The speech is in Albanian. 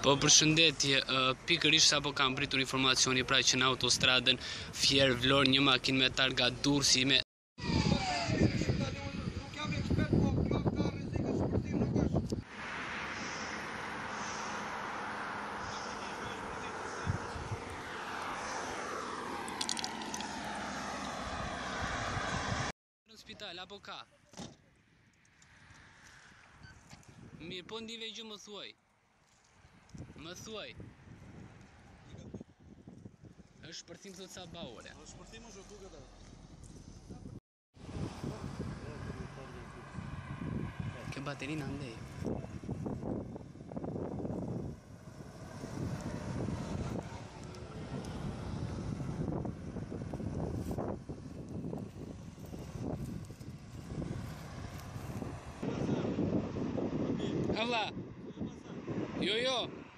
Po përshëndetje, pikërisht sapo kam pritur informacioni pra që në autostradën Fier Vlorë një makinë me targa Durrësi me Nuk jam ekspert, po kjo ka rreziq sportiv, nuk është. në spital apo ka? Mirë, po ndive gjë më thuaj. Më thuaj. Është shpërthim thot sa baure. Shpërthim është duket atë. Ke baterinë andej. Valla. Jo.